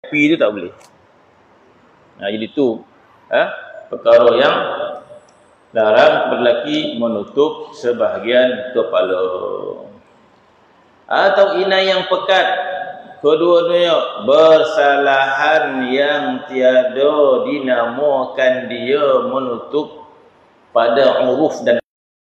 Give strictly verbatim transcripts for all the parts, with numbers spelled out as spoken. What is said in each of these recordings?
Pi tu tak boleh. Nah, jadi tu eh, perkara yang larang kepada lelaki menutup sebahagian kepala. Atau inai yang pekat, kedua-duanya bersalahan yang tiada dinamakan dia menutup pada uruf dan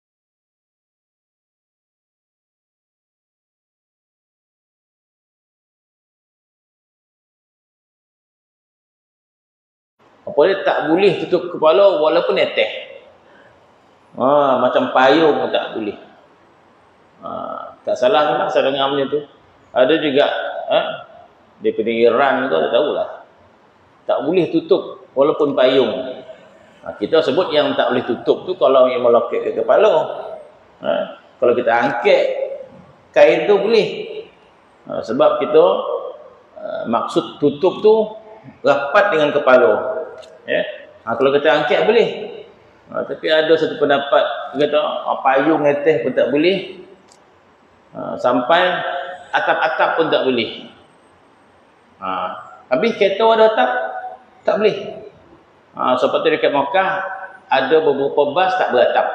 apa dia tak boleh tutup kepala walaupun neteh. Ha, macam payung tak boleh. Ha, tak salah kan saya dengar macam tu. Ada juga ha, daripada Iran tu tak tahulah. Tak boleh tutup walaupun payung. Ha, kita sebut yang tak boleh tutup tu kalau yang melekat ke kepala. Ha, kalau kita angkat kain tu boleh. Ha, sebab kita uh, maksud tutup tu rapat dengan kepala. Ya. Ha, kalau kita angkat boleh. Ha, tapi ada satu pendapat kata oh, payung atas pun tak boleh. Ha, sampai atap-atap pun tak boleh. Ha, habis kereta ada atap tak boleh. Ha, seperti dekat Makkah ada beberapa bas tak beratap.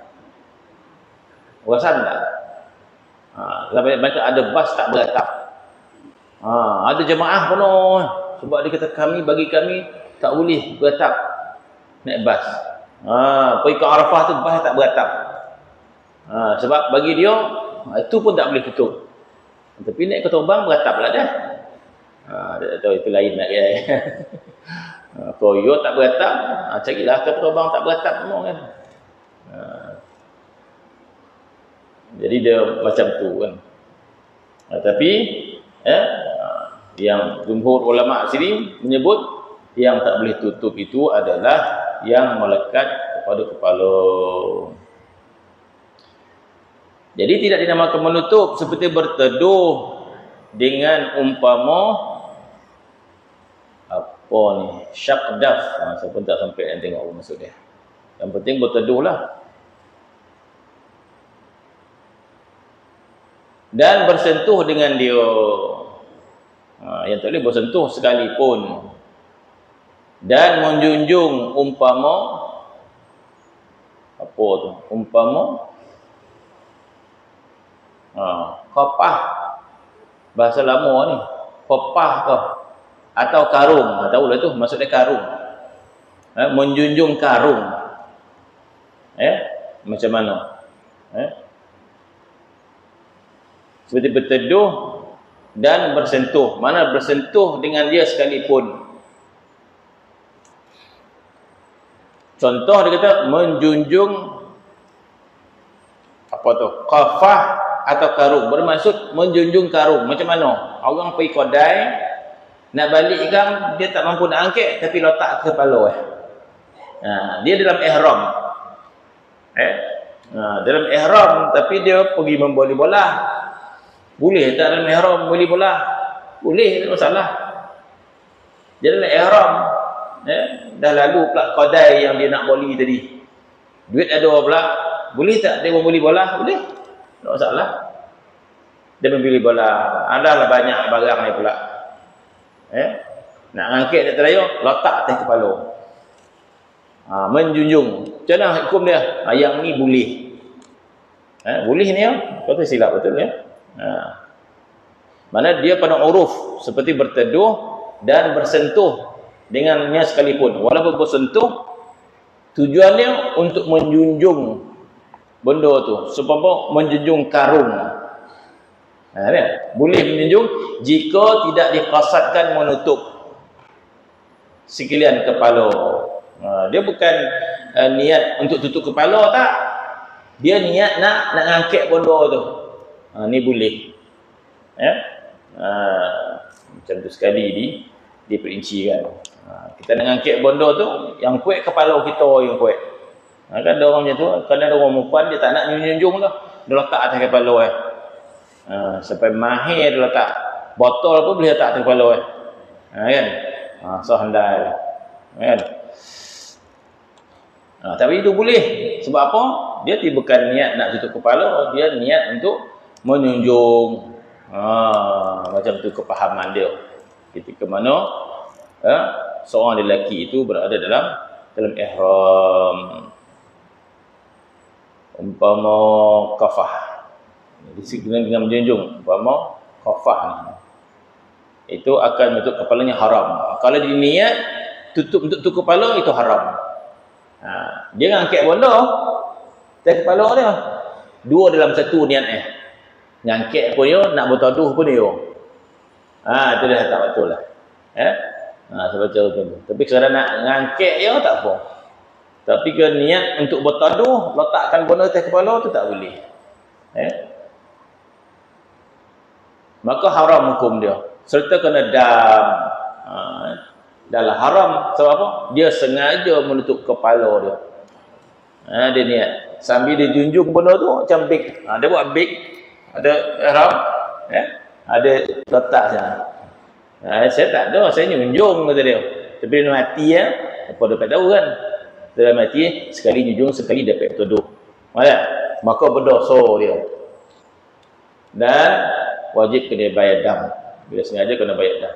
Perasan tak? Ha, banyak ada bas tak beratap. Ha, ada jemaah penuh sebab dia kata kami bagi kami tak boleh beratap naik bas. Ha, pergi ke Arafah tu bas tak beratap. Ha, sebab bagi dia itu pun tak boleh tutup. Tapi naik ke terbang beratap lah dah. Ha, tak tahu itu lain nak ya. Ha, Koyo tak beratap, ha, carilah ke terbang tak beratap semua kan. Ha, jadi dia macam tu kan. Ha, tapi eh, yang jumhur ulama sini menyebut yang tak boleh tutup itu adalah yang melekat kepada kepala. Jadi tidak dinamakan menutup seperti berteduh dengan umpama apa ni syakdaf. Ha, saya pun tak sampai yang tengok apa maksud dia. Yang penting berteduhlah. Dan bersentuh dengan dia. Ha, yang tak boleh bersentuh sekalipun. Dan menjunjung umpama apa tu? Umpama ha, kopah. Bahasa lama ni. Kopah ke? Atau karung. Ha, tahulah tu maksudnya karung. Ha, menjunjung karung. Eh? Macam mana? Eh? Seperti berteduh dan bersentuh. Mana bersentuh dengan dia sekalipun. Contoh dia kata menjunjung apa tu? Qafah atau karung. Bermaksud menjunjung karung. Macam mana? Orang pergi kedai nak balik kan dia tak mampu nak angkat tapi letak ke kepala eh. Ha, dia dalam ihram. Eh? Ha, dalam ihram tapi dia pergi membeli bola. Boleh tak dalam ihram beli bola? Boleh, tak masalah. Dia dalam ihram. Eh, dah lalu pula kedai yang dia nak beli tadi. Duit ada pula. Boleh tak dia membeli bola? Boleh. Tak masalah. Dia membeli bola. Adalah banyak barang ni pula. Eh, nak angkat tak terlayu, letak atas kepala. Ha, menjunjung. Macam mana hukum dia? Ha, yang ni boleh. Eh, boleh ni ya? Kata silap betul ya? Ha. Mana dia pada uruf seperti berteduh dan bersentuh dengannya sekalipun. Walaupun bersentuh, tujuannya untuk menjunjung benda tu. Sebab menjunjung karung. Ha, ya? Boleh menjunjung jika tidak dikasadkan menutup sekalian kepala. Ha, dia bukan uh, niat untuk tutup kepala tak. Dia niat nak nak angkat benda tu. Ha, ni boleh. Ya? Ha, macam tu sekali di diperincikan. Ha, kita nak angkat benda tu yang kuat kepala kita yang kuat. Ha, kan ada orang macam tu, kadang ada orang perempuan dia tak nak junjung dah. Dia letak atas kepala eh. Ha, sampai mahir dia letak. Botol pun boleh letak atas kepala eh. Ha, kan? Ha, so handal. Kan? Ha, tapi itu boleh. Sebab apa? Dia bukan niat nak tutup kepala, dia niat untuk menunjung. Ha, macam tu kepahaman dia. ketika mana eh, seorang lelaki itu berada dalam dalam ihram. Umpama kafah, dengan dengan menjunjung umpama kafah ni, itu akan menutup kepalanya haram. Kalau dia niat tutup untuk tutup kepala, itu haram. Ha, dia ngangkat bola atas kepala dia, dua dalam satu niat eh. Ngangkat pun dia, nak bertaduh pun dia. Ha, itu dah tak betul lah. Eh? Ha, sebab tu. Tapi kalau nak ngangkat dia tak apa. Tapi kalau niat untuk bertaduh, letakkan bola atas kepala tu tak boleh. Eh? Maka haram hukum dia. Serta kena dam. Ha, dalam haram sebab apa? Dia sengaja menutup kepala dia. Ha, dia niat. Sambil dia junjung bola tu macam big. Ha, dia buat big. Ada ihram. Eh? Ada letak sana. Ha, saya tak ada. Saya junjung kata dia. Tapi dia mati ya. Apa dapat tahu kan? Dalam mati sekali junjung, sekali dapat tuduh. Maksudnya? Maka berdosa dia. Dan wajib kena bayar dam. Bila sengaja kena bayar dam.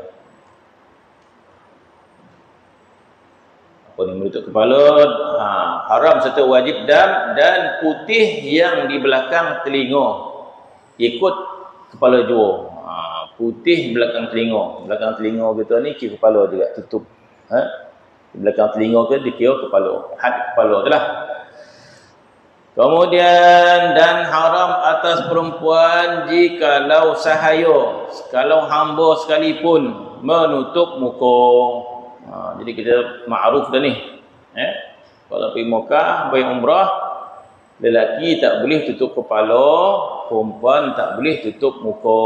Apa ni menutup kepala, ha, haram serta wajib dam, dan putih yang di belakang telinga ikut kepala jua. Ha, putih belakang telinga. Belakang telinga kita ni kira kepala juga tutup. Ha? Di belakang telinga ke dikira kepala. Had kepala tu lah. Kemudian dan haram atas perempuan jikalau sahaya, kalau hamba sekalipun menutup muka. Ha, jadi kita ma'ruf dah ni. Eh? Kalau pergi Mekah, pergi umrah, lelaki tak boleh tutup kepala, perempuan tak boleh tutup muka.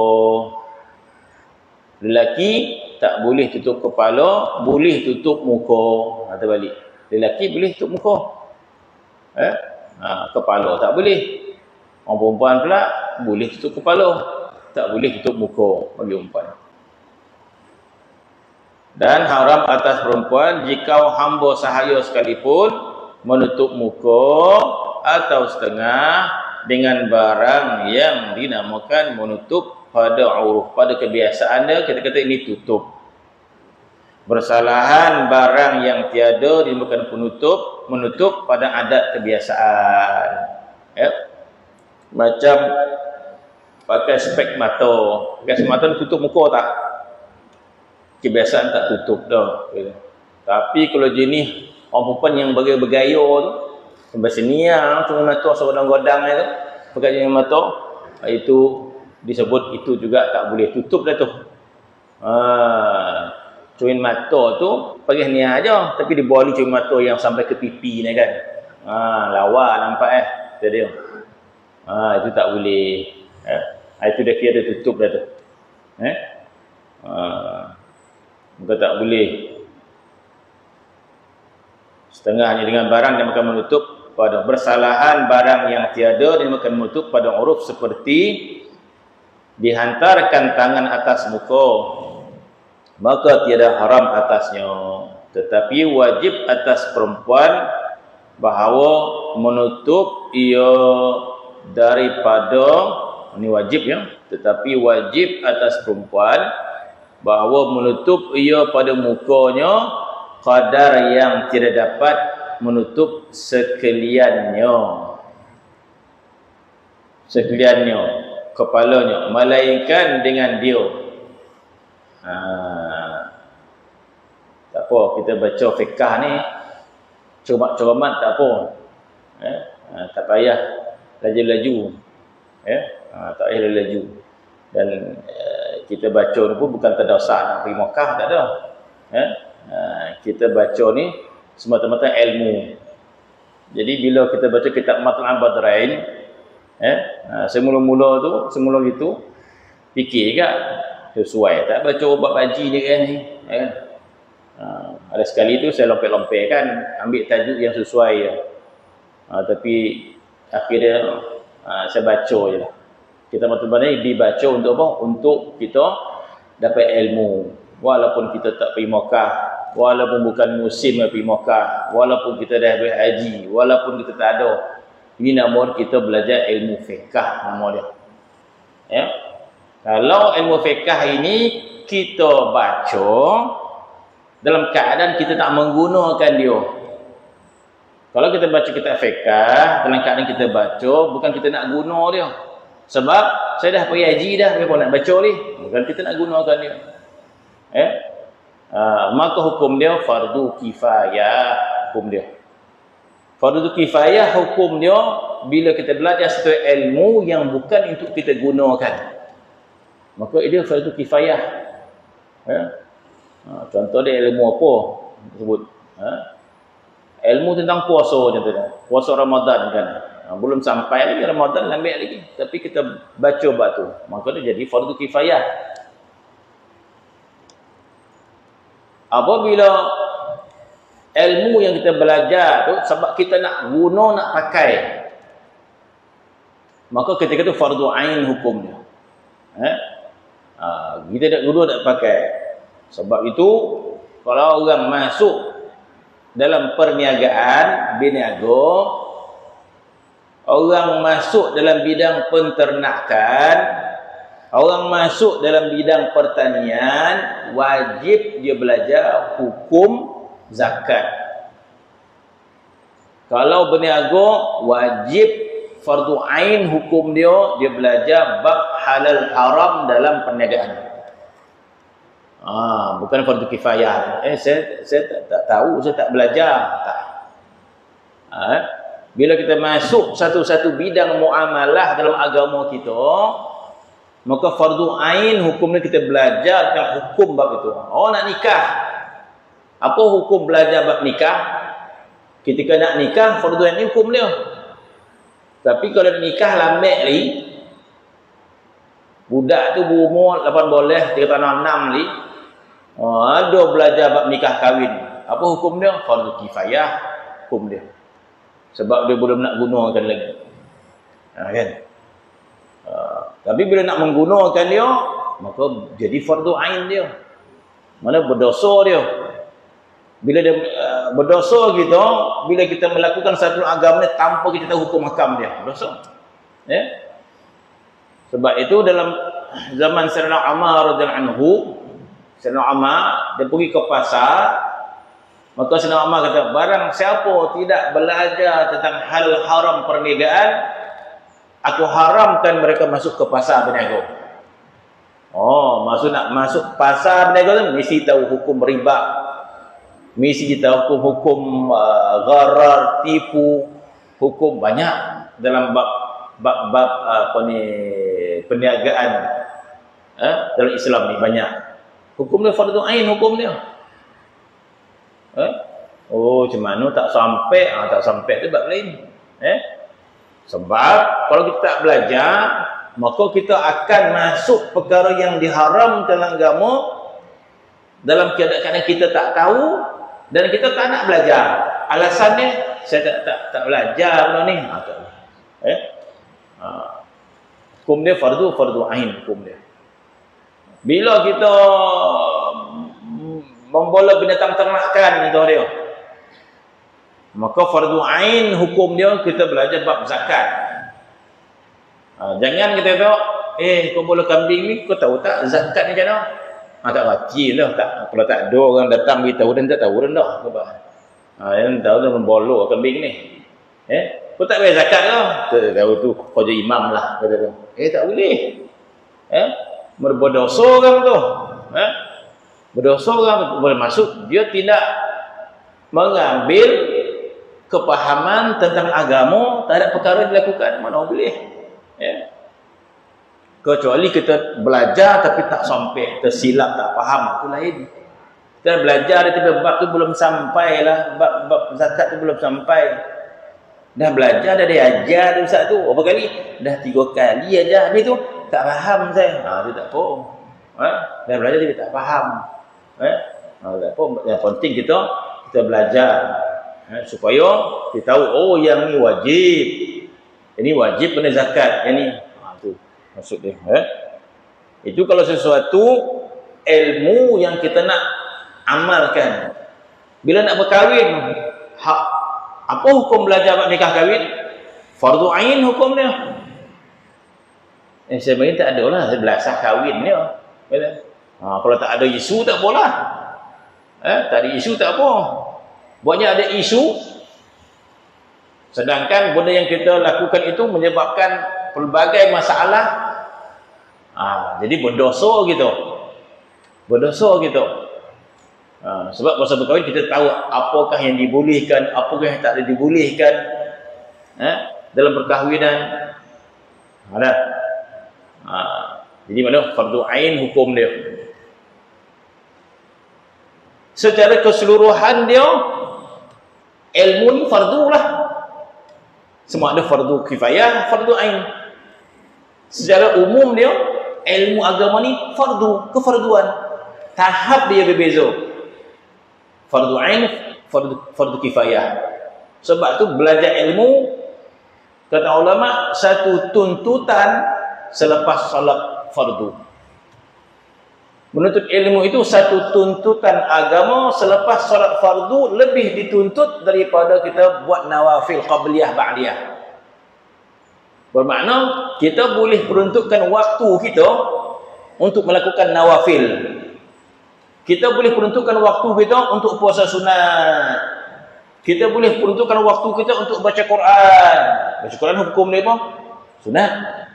Lelaki tak boleh tutup kepala, boleh tutup muka. Ha, terbalik. Lelaki boleh tutup muka. Eh? Ha, kepala tak boleh. Orang perempuan pula boleh tutup kepala, tak boleh tutup muka bagi perempuan. Dan haram atas perempuan jika hamba sahaya sekalipun menutup muka atau setengah dengan barang yang dinamakan menutup pada uruf, pada kebiasaan dia kita kata ini tutup. Bersalahan barang yang tiada dinamakan penutup, menutup pada adat kebiasaan. Ya. Macam pakai spek mata. Pakai spek mata tutup muka tak? Kebiasaan tak tutup dah. Tapi kalau jenis orang perempuan yang bergaya tu, sampai sini ya, cuma mata segodang-godang itu, pakai jenis mata, itu disebut itu juga tak boleh tutup dah tu. Ha, cuin mata tu pakai ni aja, tapi dibalik cuin mata yang sampai ke pipi ni kan. Ha, lawa nampak eh, itu dia. Ha, itu tak boleh. Eh, itu dah kira tutup dah tu. Eh? Ha, maka tak boleh. Setengahnya dengan barang yang akan menutup pada bersalahan barang yang tiada dia akan menutup pada uruf seperti dihantarkan tangan atas muka, maka tiada haram atasnya, tetapi wajib atas perempuan bahawa menutup ia daripada, ini wajib ya, tetapi wajib atas perempuan bahawa menutup ia pada mukanya qadar yang tidak dapat menutup sekaliannya sekaliannya kepalanya, melainkan dengan dia. Ha, tak apa, kita baca fiqah ni comat-comat tak apa. Eh? Ha, tak payah laju-laju. Eh? Ha, tak payah laju. Dan uh, kita baca ni pun bukan terdosa nak pergi Mekah, tak ada. Eh? Ha, kita baca ni semata-mata ilmu. Jadi bila kita baca kitab Matla'ul Badrain, eh, ha, semula-mula tu, semula gitu, fikir juga sesuai tak baca obat baji ni kan ni. Eh? Ha, ada sekali tu saya lompek-lompek kan, ambil tajuk yang sesuai je. Ha, tapi akhirnya ha, saya baca je lah. Kita Matla'ul Badrain dibaca untuk apa? Untuk kita dapat ilmu. Walaupun kita tak pergi Mekah, walaupun bukan musim pergi Mekah, walaupun kita dah berhaji, walaupun kita tak ada, ini nama kita belajar ilmu fiqh nama dia. Ya. Kalau ilmu fiqh ini kita baca dalam keadaan kita tak menggunakan dia. Kalau kita baca kitab fiqh, dalam keadaan kita baca, bukan kita nak guna dia. Sebab saya dah pergi haji dah, kenapa nak baca ni? Bukan kita nak gunakan dia. Eh? Uh, maka hukum dia fardu kifayah, hukum dia. Fardu kifayah hukum dia bila kita belajar satu ilmu yang bukan untuk kita gunakan. Maka dia fardu kifayah. Eh? Uh, contoh dia ilmu apa? Sebut. Eh? Ilmu tentang puasa contohnya. Puasa Ramadan kan. Ha, belum sampai lagi Ramadan ambil lagi. Tapi kita baca batu. Maka dia jadi fardu kifayah. Apabila ilmu yang kita belajar tu sebab kita nak guna, nak pakai, maka ketika itu fardu ain hukumnya. Eh? Ha, kita nak guna, nak pakai. Sebab itu kalau orang masuk dalam perniagaan, berniaga, orang masuk dalam bidang penternakan, orang masuk dalam bidang pertanian, wajib dia belajar hukum zakat. Kalau berniaga, wajib fardu ain hukum dia, dia belajar bab halal haram dalam perniagaan. Ah, bukan fardu kifayah. Eh, saya saya tak, tak tahu, saya tak belajar. Tak. Ah, bila kita masuk satu-satu bidang muamalah dalam agama kita, maka fardu ain hukumnya kita belajar tentang hukum bab itu. Oh, nak nikah. Apa hukum belajar bab nikah? Ketika nak nikah, fardu ain hukum dia. Tapi kalau nikah lambat ni, budak tu berumur lapan belas, tiga tahun enam ni, oh, ada belajar bab nikah kahwin. Apa hukum dia? Fardu kifayah hukum dia. Sebab dia belum nak gunakan lagi. Ha, kan? Uh, tapi bila nak menggunakan dia, maka jadi fardu ain dia. Mana berdosa dia. Bila dia uh, berdosa kita, bila kita melakukan satu agama ni tanpa kita tahu hukum hakam dia, berdosa. Ya? Yeah? Sebab itu dalam zaman Sayyidina Umar radhiyallahu anhu, Sayyidina Umar dia pergi ke pasar, maka Sayyidina Umar kata, barang siapa tidak belajar tentang hal haram perniagaan, aku haramkan mereka masuk ke pasar berniaga. Oh, maksud nak masuk pasar berniaga tu mesti tahu hukum riba, mesti tahu hukum uh, gharar, tipu, hukum banyak dalam bab bab-bab apa ni perniagaan eh, dalam Islam ni banyak. Hukum dia fardu ain hukum dia. Eh? Oh, macam mana tak sampai? Ah, tak sampai tu bab lain. Eh? Sebab kalau kita tak belajar, maka kita akan masuk perkara yang diharam dalam agama dalam keadaan kita tak tahu dan kita tak nak belajar. Alasannya saya tak tak, tak belajar benda ni. Ah, tak. Eh? Ah. Hukum dia fardu fardu ain hukum dia. Bila kita membola binatang ternakan itu dia, maka fardu ain hukum dia kita belajar bab zakat. Ha, jangan kita tahu, eh kau bola kambing ni kau tahu tak zakat ni macam mana? Ha, tak baca lah tak. Kalau tak ada orang datang beritahu dan tak tahu dah. Ha, yang tahu dia membola kambing ni. Eh, kau tak bayar zakat ke? Tak tahu tu kerja imam lah kata tu. Eh tak boleh. Eh, berdosa orang tu. Eh? Berdosa orang boleh masuk, dia tidak mengambil kepahaman tentang agama terhadap perkara yang dilakukan, mana boleh. Ya. Kecuali kita belajar tapi tak sampai, tersilap, tak faham, itu lain. Kita belajar tapi bab tu belum sampai lah, bab, bab zakat tu belum sampai. Dah belajar, dah diajar Ustaz tu berapa kali? Dah tiga kali ajar, habis tu tak faham saya. Ha, itu tak apa. Ha? Dah belajar tapi tak faham. Eh? Ha, tak apa. Yang penting kita kita belajar eh, supaya kita tahu, oh yang ni wajib. Ini wajib kena zakat. Yang ni, ha, tu maksud dia. Eh? Itu kalau sesuatu ilmu yang kita nak amalkan. Bila nak berkahwin, hak apa hukum belajar bab nikah kahwin? Fardu ain hukum dia. Eh, saya main tak ada lah, belasah kahwin dia. Betul? Ha, kalau tak ada isu tak apalah. Eh, tak ada isu tak apa. Buatnya ada isu. Sedangkan benda yang kita lakukan itu menyebabkan pelbagai masalah. Ha, jadi berdosa gitu. Berdosa gitu. Ha, sebab masa berkahwin kita tahu apakah yang dibolehkan, apakah yang tak dibolehkan. Eh, dalam perkahwinan. Ada. Ha, jadi mana fardu ain hukum dia. Secara keseluruhan dia ilmu ni fardu lah. Semua ada fardu kifayah, fardu ain. Secara umum dia ilmu agama ni fardu, kefarduan. Tahap dia berbeza. Fardu ain, fardu, fardu kifayah. Sebab tu belajar ilmu, kata ulama, satu tuntutan selepas salat fardu. Menuntut ilmu itu satu tuntutan agama selepas solat fardu, lebih dituntut daripada kita buat nawafil qabliyah ba'diyah. Bermakna kita boleh peruntukkan waktu kita untuk melakukan nawafil. Kita boleh peruntukkan waktu kita untuk puasa sunat. Kita boleh peruntukkan waktu kita untuk baca Quran. Baca Quran hukum dia apa? Sunat.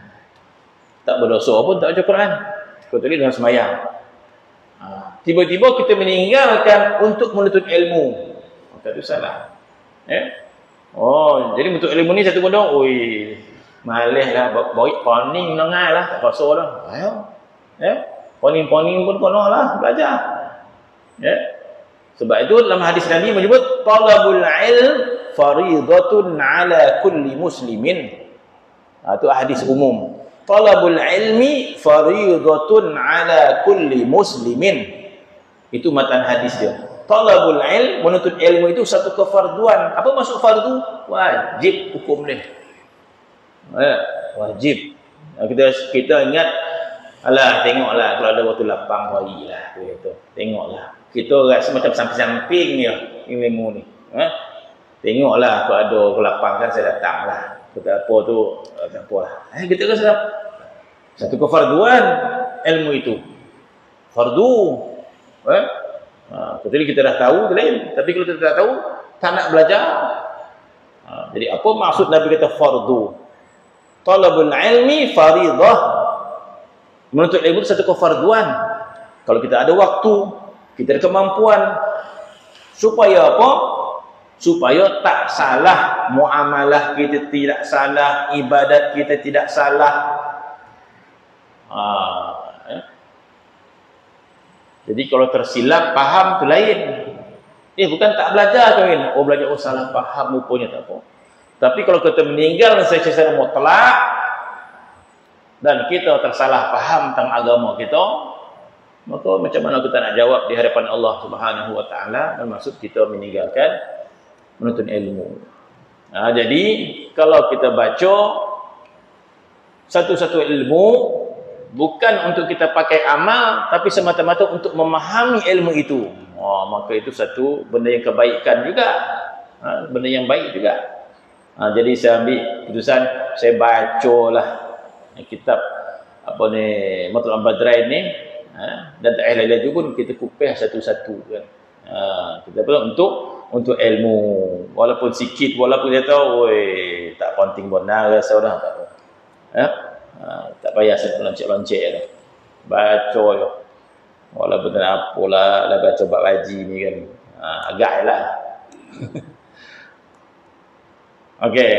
Tak berdosa pun tak baca Quran. Kecuali dalam sembahyang. Tiba-tiba kita meninggalkan untuk menuntut ilmu, maka itu salah. Eh? Oh, jadi menuntut ilmu ni satu benda, oi, malih lah, baik poning nengah lah, tak pasal lah. Ayo. Eh? Poning-poning pun kono lah belajar. Eh? Sebab itu dalam hadis Nabi menyebut talabul ilm fariidatun ala kulli muslimin. Ha, itu hadis umum. Talabul ilmi fariidatun ala kulli muslimin. Itu matan hadis dia. Talabul ilm, menuntut ilmu itu satu kefarduan. Apa maksud fardu? Wajib hukum dia. Eh, wajib. Kita kita ingat, alah tengoklah kalau ada waktu lapang hari lah gitu. Tengoklah. Kita rasa macam samping-samping ya ilmu ni. Eh? Tengoklah kalau ada lapang kan saya datanglah. Kata apa tu, tak apalah. Eh kita rasa satu kefarduan ilmu itu. Fardu. Eh? Ha, kecuali kita dah tahu tu lain, tapi kalau kita tak tahu tak nak belajar. Ha, jadi apa maksud Nabi kata fardu? Talabul ilmi faridah. Menuntut ilmu itu satu kefarduan. Kalau kita ada waktu, kita ada kemampuan, supaya apa? Supaya tak salah muamalah kita, tidak salah ibadat kita, tidak salah. Ha, eh? Jadi kalau tersilap faham tu lain. Eh bukan tak belajar kan? Oh belajar oh salah faham rupanya tak apa. Tapi kalau kita meninggal secara mutlak dan kita tersalah faham tentang agama kita, maka macam mana kita nak jawab di hadapan Allah Subhanahu wa taala, dan maksud kita meninggalkan menuntut ilmu. Nah, jadi kalau kita baca satu-satu ilmu bukan untuk kita pakai amal, tapi semata-mata untuk memahami ilmu itu. Oh, maka itu satu benda yang kebaikan juga. Ha, benda yang baik juga. Ha, jadi saya ambil keputusan, saya bacalah kitab apa ni, Matlab Badrain ni. Ha, dan tak lain-lain itu pun kita kupih satu-satu kan. Ha, kita perlu untuk untuk ilmu. Walaupun sikit, walaupun dia tahu, oi, tak penting benar rasa orang tak tahu. Ha? Ha, tak payah saya loncek-loncek dah. Baca je. Walaupun tak apalah, dah baca bab haji ni kan. Ha, agaklah. Okey.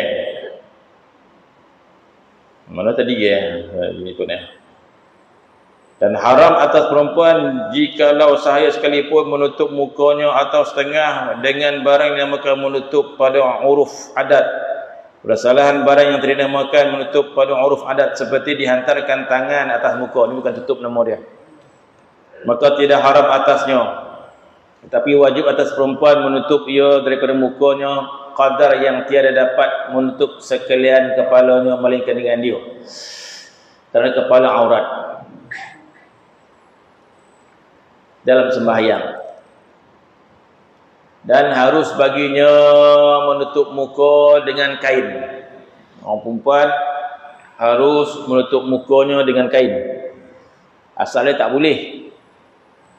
Mana tadi ya? Ini pun ya. Dan haram atas perempuan jikalau sahaya sekalipun menutup mukanya atau setengah dengan barang yang dinamakan menutup pada uruf adat. Kesalahan barang yang dinamakan menutup pada uruf adat seperti dihantarkan tangan atas muka. Ini bukan tutup nama dia. Maka tidak haram atasnya. Tetapi wajib atas perempuan menutup ia daripada mukanya qadar yang tiada dapat menutup sekalian kepalanya melainkan dengan dia. Kerana kepala aurat dalam sembahyang, dan harus baginya menutup muka dengan kain. Orang perempuan harus menutup mukanya dengan kain. Asalnya tak boleh.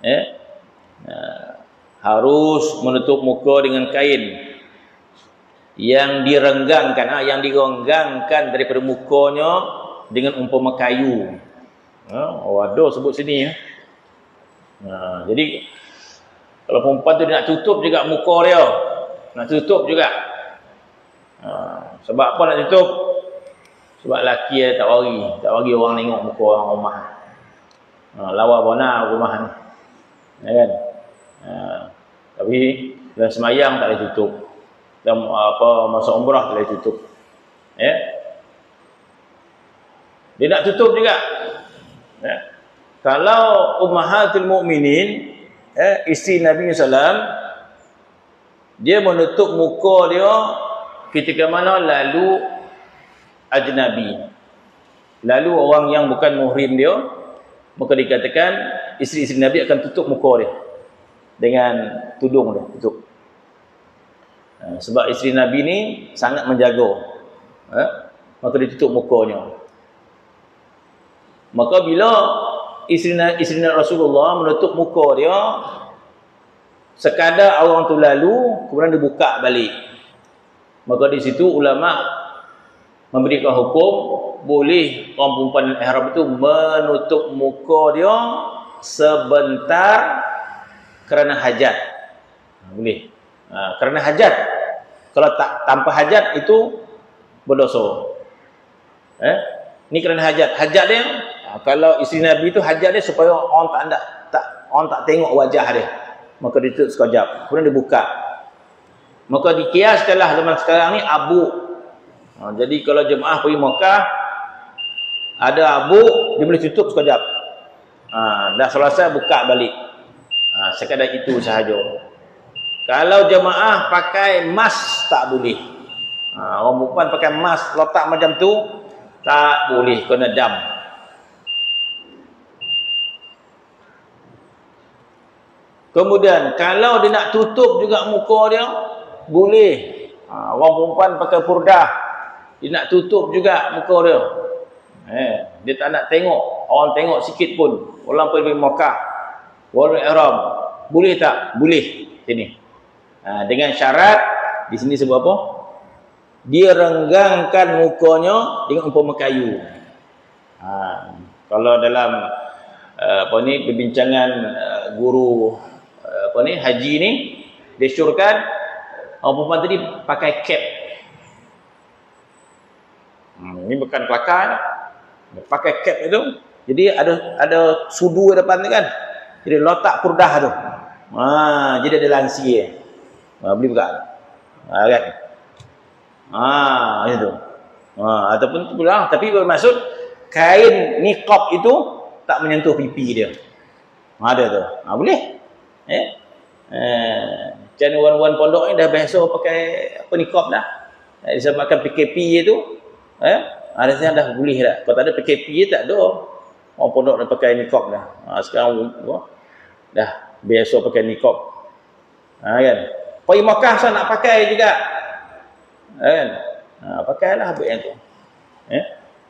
Eh? Uh, harus menutup muka dengan kain yang direnggangkan, ah, yang direnggangkan daripada mukanya dengan umpama kayu. Ha, oh, ada sebut sini ya. Ha, jadi kalau perempuan tu dia nak tutup juga muka dia, nak tutup juga. Ha, sebab apa nak tutup? Sebab lelaki dia tak bagi, tak bagi orang tengok muka orang rumah. Ha, lawa bona rumah ni. Ya kan? Ha, tapi dalam semayang tak boleh tutup. Dalam apa masa umrah tak boleh tutup. Ya. Dia nak tutup juga. Ya. Kalau ummahatul mukminin, ya, isteri Nabi sallallahu alaihi wasallam, dia menutup muka dia ketika mana lalu ajnabi, lalu orang yang bukan muhrim dia, maka dikatakan isteri-isteri Nabi akan tutup muka dia dengan tudung dia, tutup. Ha, sebab isteri Nabi ni sangat menjaga, ha? Maka dia tutup mukanya. Maka bila isteri, isteri Rasulullah menutup muka dia, sekadar orang tu lalu, kemudian dibuka balik, maka di situ ulama memberikan hukum boleh orang perempuan ihram itu menutup muka dia sebentar kerana hajat. Boleh. Ha, kerana hajat. Kalau tak tanpa hajat itu berdosa. Eh? Ni kerana hajat. Hajat dia, ha, kalau isteri Nabi itu hajat dia supaya orang tak ada, tak orang tak tengok wajah dia. Maka dia tutup sekejap. Kemudian dia buka. Maka dikiaskanlah zaman sekarang ni abu. Ha, jadi kalau jemaah pergi Mekah ada abu, dia boleh tutup sekejap. Ha, dah selesai buka balik. Ha, sekadar itu sahaja. Kalau jemaah pakai mask tak boleh. Ha, orang perempuan pakai mask letak macam tu tak boleh, kena dam. Kemudian kalau dia nak tutup juga muka dia boleh. Ha, orang perempuan pakai purdah, dia nak tutup juga muka dia. Eh, dia tak nak tengok, orang tengok sikit pun. Orang pergi Mekah, orang ihram, boleh tak? Boleh. Sini. Ha, dengan syarat di sini sebab apa? Dia renggangkan mukanya dengan umpama kayu. Ha, kalau dalam uh, apa ni perbincangan uh, guru uh, apa ni haji ni, disyorkan orang perempuan tadi pakai cap. Hmm, ini bukan kelakar, pakai cap itu. Jadi ada ada sudu depan tu kan. Jadi letak purdah tu. Ha, jadi ada lansi dia. Ha, boleh buka. Ha, kan? Ha, itu. Ha, ataupun tu pula, tapi bermaksud kain niqab itu tak menyentuh pipi dia. Ha, ada tu. Ha, boleh. Eh? Eh, macam wan-wan pondok ni dah biasa pakai apa niqab dah. Eh, disebabkan P K P itu, eh, ada yang dah boleh dah. Kalau tak ada P K P je tak ada. Orang pondok dah pakai niqab dah. Ha, sekarang oh, dah biasa pakai niqab. Ha, kan? Pergi Mekah saya nak pakai juga. Ha, kan? Ha, pakailah habis yang tu. Eh?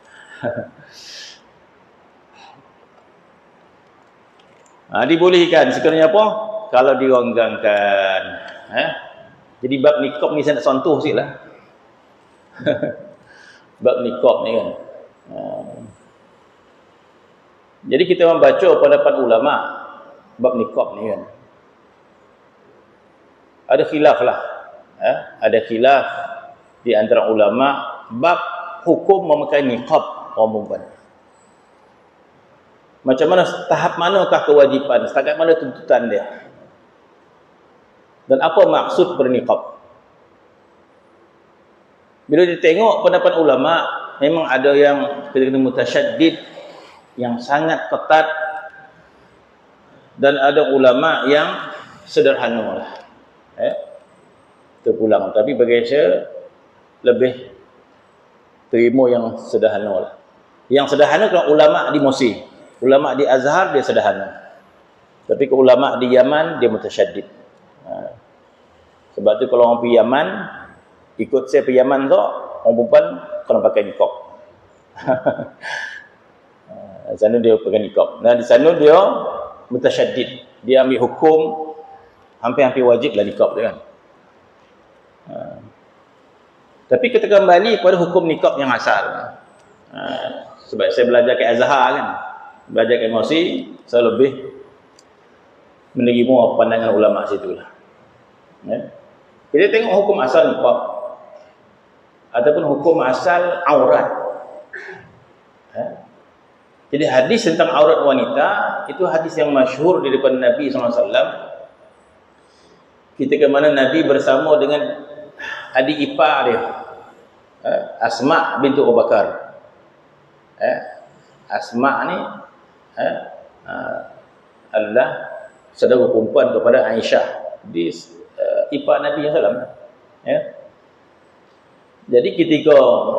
Ha, dibolehkan sekiranya apa? Kalau dironggangkan. Eh? Jadi bab niqab ni saya nak sentuh sikit lah. Bab niqab ni kan. Ha. Jadi kita membaca pendapat ulama bab niqab ni kan. Ada khilaf lah. Eh? Ada khilaf di antara ulama bab hukum memakai niqab orang perempuan. Macam mana, tahap manakah kewajipan, setakat mana tuntutan dia, dan apa maksud berniqab. Bila ditengok pendapat ulama, memang ada yang kita-kita mutasyaddid, yang sangat ketat, dan ada ulama yang sederhana lah. Eh? Terpulang. Tapi bagi saya lebih terima yang sederhana lah. Yang sederhana kalau ulama di Mesir, ulama di Azhar dia sederhana. Tapi kalau ulama di Yaman dia mutasyaddid. Ha. Sebab tu kalau orang pergi Yaman, ikut saya pergi Yaman tu, orang perempuan kena pakai niqab. Di sana dia pakai niqab. Nah, di sana dia mutasyaddid. dia ambil hukum hampir-hampir wajib lah nikab dia kan. Ha. Tapi kita kembali pada hukum nikab yang asal. Ha. Sebab saya belajar ke Azhar kan, belajar ke emosi, saya lebih menerima pandangan ulama situ lah. Ya. Kita tengok hukum asal nikab ataupun hukum asal aurat. Ya. Jadi hadis tentang aurat wanita itu hadis yang masyhur di depan Nabi sallallahu alaihi wasallam. Ketika mana Nabi bersama dengan adik ipar dia, Asma bintu Abu Bakar. Asma ni adalah saudara perempuan kepada Aisyah, di ipar Nabi sallallahu alaihi wasallam. Ya. Jadi ketika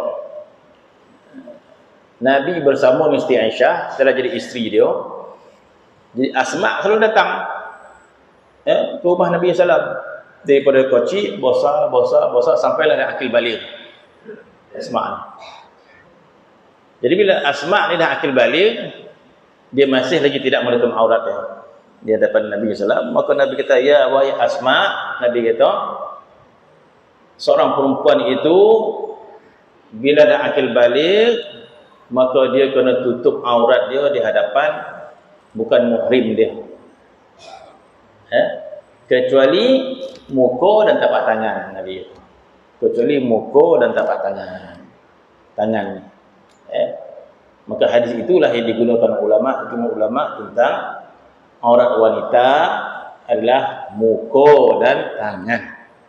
Nabi bersama dengan Siti Aisyah setelah jadi isteri dia, jadi Asma selalu datang eh, ke rumah Nabi sallallahu alaihi wasallam daripada kecil, besar, besar, besar sampailah dah akil baligh. Asma ni. Jadi bila Asma ni dah akil baligh, dia masih lagi tidak menutup aurat dia di hadapan Nabi sallallahu alaihi wasallam, maka Nabi kata, ya wahai Asma, Nabi kata, seorang perempuan itu bila dah akil baligh, maka dia kena tutup aurat dia di hadapan bukan muhrim dia. Eh? Kecuali muka dan tapak tangan Nabi. Kecuali muka dan tapak tangan. Tangan. Eh? Maka hadis itulah yang digunakan ulama, cuma ulama tentang aurat wanita adalah muka dan tangan.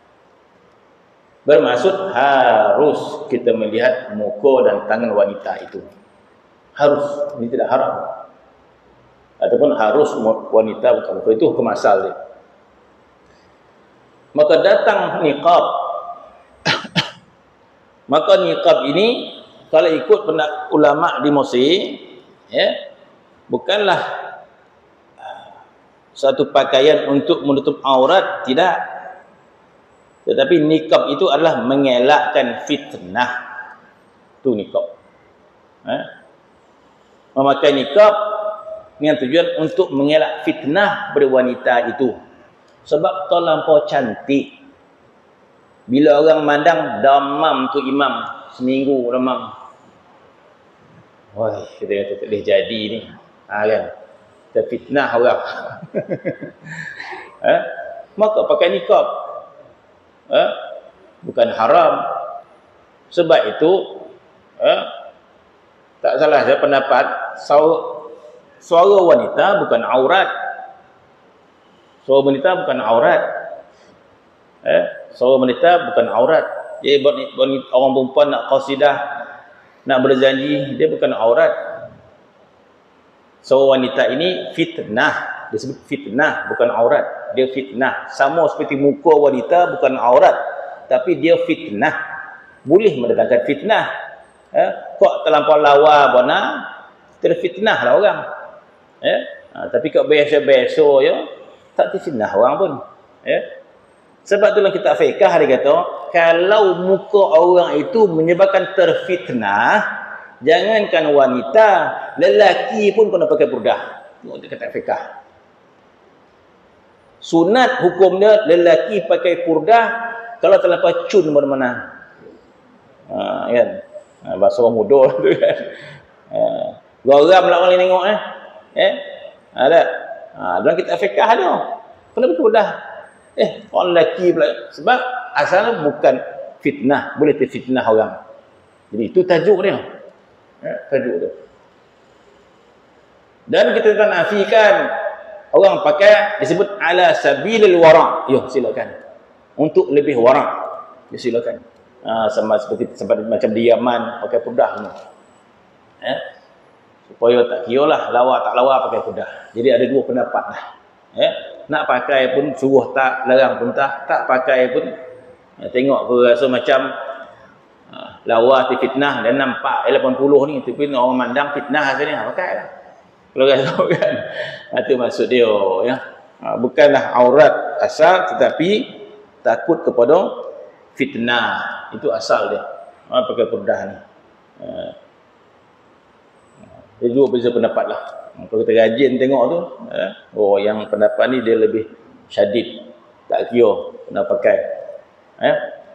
Bermaksud harus kita melihat muka dan tangan wanita itu. Harus, ini tidak haram. Ataupun harus wanita bukan muka, itu hukum asal dia. Maka datang niqab. Maka niqab ini kalau ikut pendapat ulama di Mesir, ya, bukanlah satu pakaian untuk menutup aurat, tidak. Tetapi nikab itu adalah mengelakkan fitnah. Itu nikab. Eh? Memakai nikab dengan tujuan untuk mengelak fitnah pada wanita itu. Sebab terlampau cantik. Bila orang mandang damam tu imam, seminggu damam. Wah, kita kata tak boleh jadi ni. Ha, kan? Kita fitnah orang. eh? Maka pakai nikab. Eh, bukan haram. Sebab itu eh, tak salah saya pendapat suara, suara wanita bukan aurat. Suara wanita bukan aurat. Eh, suara wanita bukan aurat. Jadi orang perempuan nak qasidah, nak berjanji, dia bukan aurat. Suara wanita ini fitnah. Disebut fitnah, bukan aurat. Dia fitnah. Sama seperti muka wanita bukan aurat, tapi dia fitnah. Boleh mendatangkan fitnah. Eh? Kok terlampau lawa bona, terfitnah lah orang. Eh? Ha, tapi kok biasa-biasa ya, tak terfitnah orang pun. Eh? Sebab itulah kita fiqh dia kata, kalau muka orang itu menyebabkan terfitnah, jangankan wanita, lelaki pun kena pakai burdah. Itu kata fiqh. Sunat hukumnya lelaki pakai purdah kalau terlampau cun mana-mana. Ha, kan? Ha, bahasa orang muda tu kan. Ha, geram lah orang tengok eh. Eh? Ada. Ha, dalam kitab fiqh ada. Kenapa purdah? Eh, orang lelaki pula. Sebab asalnya bukan fitnah, boleh terfitnah orang. Jadi itu tajuk dia. Eh, tajuk dia. Dan kita tak nafikan orang pakai disebut ala sabilil wara'. Yo, silakan. Untuk lebih wara'. Ya, silakan. Ha, sama seperti seperti macam di Yaman pakai purdah semua. Eh? Supaya tak kiralah lawa tak lawa pakai purdah. Jadi ada dua pendapat lah. Eh? Nak pakai pun suruh tak, larang pun tak, tak pakai pun ya, tengok pun rasa macam ha, lawa tu fitnah dan nampak lapan puluh ni, tapi orang mandang fitnah rasanya, pakai lah. Kalau rasa kan, itu maksud dia ya. Ha, bukanlah aurat asal, tetapi takut kepada fitnah. Itu asal dia. Ha, pakai purdah ni. Ha. Jadi dua beza pendapat lah. Kalau kita rajin tengok tu, eh, oh yang pendapat ni dia lebih syadid, tak kira kena pakai. Eh?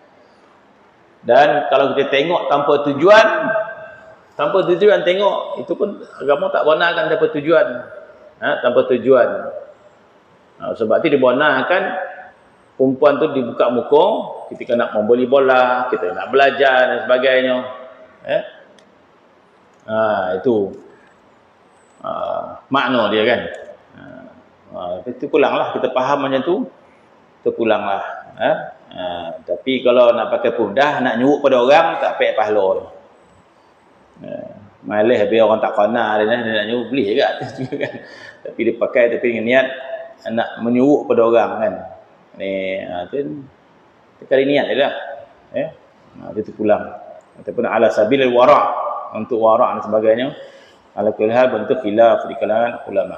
Dan kalau kita tengok tanpa tujuan, tanpa tujuan tengok, itu pun agama tak benarkan tanpa tujuan. Ha? Tanpa tujuan. Ha, sebab itu dibenarkan perempuan tu dibuka muka ketika nak membeli bola, kita nak belajar dan sebagainya. Eh? Ha, itu ha, makna dia kan. Ha, itu pulanglah kita faham macam tu, itu pulanglah. Ha? Ha, tapi kalau nak pakai purdah, nak nyuruk pada orang, tak payah pahala tu. Ha, malih biar orang tak kena dia, dia nak nyuruk beli juga kan. Tapi dia pakai tapi dengan niat nak menyuruk pada orang kan. Ni ha, tu kali niat dia lah. Eh? Ha, dia terpulang. Ataupun ala sabilil wara', untuk wara' dan sebagainya. Ala kulli hal bentuk khilaf di kalangan ulama.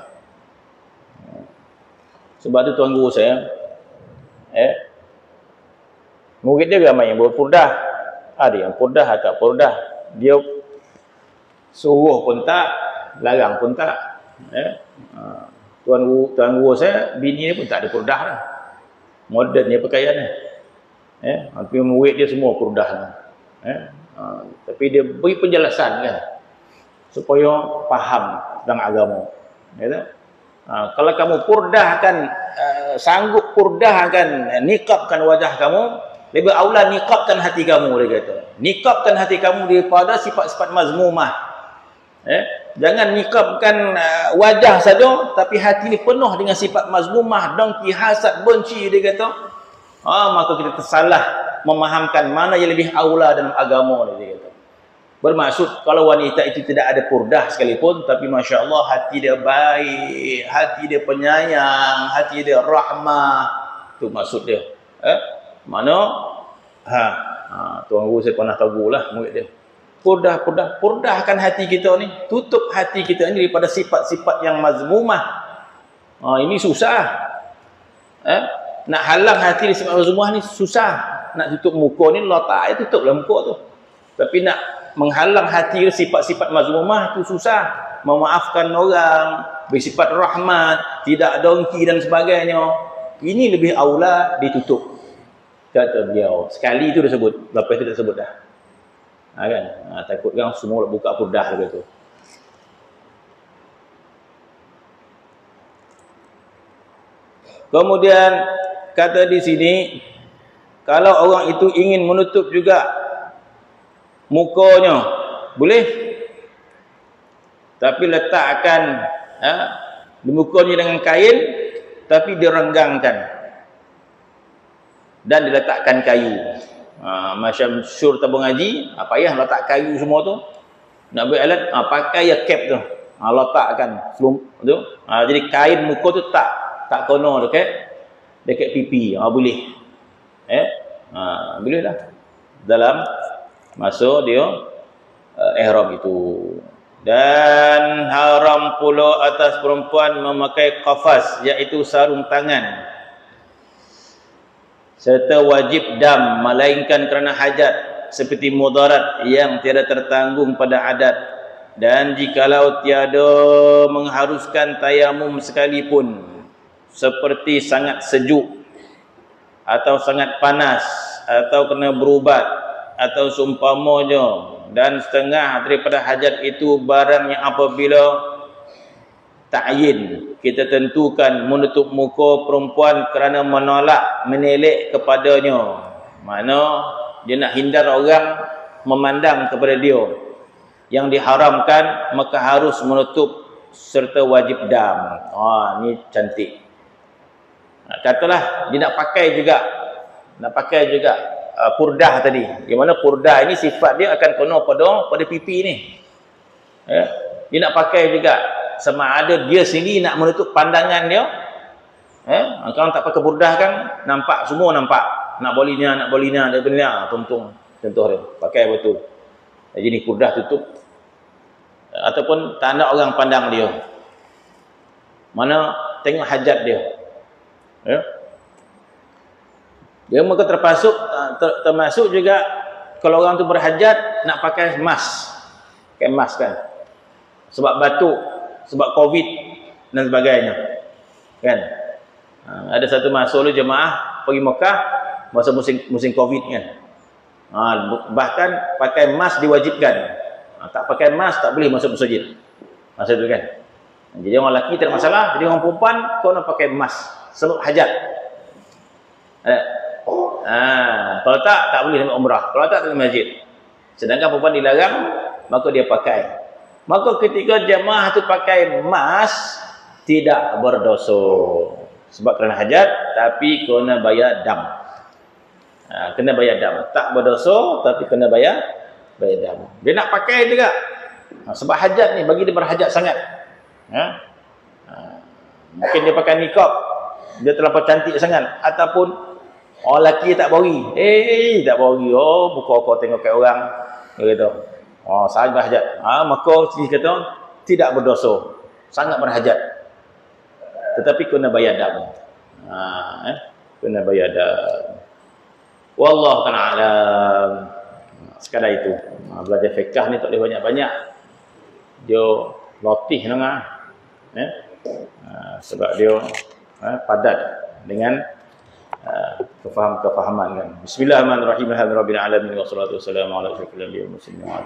Sebab tu tuan guru saya, eh, murid dia ramai yang berpurdah. Ada yang purdah atau purdah. Dia suruh pun tak, larang pun tak. Eh? Ha, tuan guru, tuan guru saya, bini dia pun tak ada purdah dah. Moden dia pakaian dia. Eh? Tapi murid dia semua purdah lah. Eh? Ha, tapi dia beri penjelasan kan, supaya faham tentang agama. Ya, ha, kalau kamu purdahkan, uh, sanggup purdahkan, niqabkan wajah kamu, lebih aula niqabkan hati kamu, dia kata. Niqabkan hati kamu daripada sifat-sifat mazmumah. Eh? Jangan niqabkan uh, wajah saja, tapi hati ni penuh dengan sifat mazmumah, dengki, hasad, benci, dia kata. Ha, maka kita tersalah memahamkan mana yang lebih aula dalam agama, dia kata. Bermaksud kalau wanita itu tidak ada purdah sekalipun, tapi Masya Allah hati dia baik, hati dia penyayang, hati dia rahmah, itu maksud dia. Eh? Mana? Ha, ha, tuan guru saya pernah tahu lah murid dia. Purdah, purdah, purdahkan hati kita ni, tutup hati kita ni daripada sifat-sifat yang mazmumah. Ha, ini susah. Eh? Nak halang hati di sifat mazmumah ni susah. Nak tutup muka ni, Allah Ta'ala tutuplah muka tu. Tapi nak menghalang hati sifat-sifat mazmumah itu susah. Memaafkan orang, bersifat rahmat, tidak dongki dan sebagainya. Ini lebih aula ditutup, kata beliau. Sekali itu dia sebut, lepas itu tak sebut dah. Ha, kan? Ha, takut kan semua buka purdah gitu. Kemudian kata di sini, kalau orang itu ingin menutup juga mukanya, boleh. Tapi letakkan ha, di mukanya dengan kain, tapi direnggangkan dan diletakkan kayu. Ha, macam syur tabung haji, apa payah letak kayu semua tu. Nak buat alat, ha, pakai ya cap tu. Ha, letakkan tu. Ha, jadi kain muka tu tak tak kena dekat dekat pipi. Ha, boleh. Eh? Ha, boleh lah. Dalam masa dia uh, ihram itu. Dan haram pula atas perempuan memakai qafas, iaitu sarung tangan, serta wajib dam, melainkan kerana hajat, seperti mudarat yang tiada tertanggung pada adat. Dan jikalau tiada mengharuskan tayamum sekalipun, seperti sangat sejuk atau sangat panas, atau kena berubat, atau seumpamanya, dan setengah daripada hajat itu barang yang apabila ta'yin, kita tentukan menutup muka perempuan kerana menolak, menelek kepadanya. Mana dia nak hindar orang memandang kepada dia. Yang diharamkan, maka harus menutup serta wajib dam. Ha, ni cantik. Katalah dia nak pakai juga, nak pakai juga uh, purdah tadi. Yang mana purdah ini sifat dia akan kena pada pada pipi ni. Eh? Dia nak pakai juga, sama ada dia sendiri nak menutup pandangan dia. Eh? Kalau tak pakai purdah kan, nampak, semua nampak. Nak bolina, nak bolina, dia benar, tuntung. Contoh dia, pakai betul. Jadi ni purdah tutup. Ataupun tak nak orang pandang dia. Mana tengok hajat dia. Ya? Dia maka termasuk ter, termasuk juga kalau orang tu berhajat nak pakai mask. Pakai mask kan. Sebab batuk sebab Covid dan sebagainya. Kan? Ha, ada satu masa lu jemaah pergi Mekah masa musim musim Covid kan. Ha, bahkan pakai mask diwajibkan. Ha, tak pakai mask tak boleh masuk masjid. Masa tu kan. Jadi orang lelaki tak ada masalah, jadi orang perempuan kau nak pakai mask sebab hajat. Ada. Ha, kalau tak tak boleh ambil umrah. Kalau tak tak boleh masjid. Sedangkan perempuan dilarang, maka dia pakai. Maka ketika jemaah tu pakai mask tidak berdosa. Sebab kerana hajat, tapi kena bayar dam. Ha, kena bayar dam. Tak berdosa, tapi kena bayar bayar dam. Dia nak pakai juga. Ha, sebab hajat ni, bagi dia berhajat sangat. Ha? Ha, mungkin dia pakai niqab. Dia terlampau cantik sangat. Ataupun orang lelaki tak bori. Eh, tak bori. Oh, buka kau tengok kat orang. Dia kata, oh, sangat berhajat. Ha, maka dia kata, tidak berdosa. Sangat berhajat. Tetapi kena bayar dam. Ha, eh? Kena bayar dam. Wallahu ta'ala. Sekadar itu. Ha, belajar fiqh ni tak boleh banyak-banyak. Dia latih dengar. Eh? Ha, sebab dia ha, padat dengan uh, kefaham-kefahaman kan. Bismillahirrahmanirrahim. Alhamdulillahirabbil alamin wassalatu wassalamu ala asyrofil anbiya'i wal mursalin.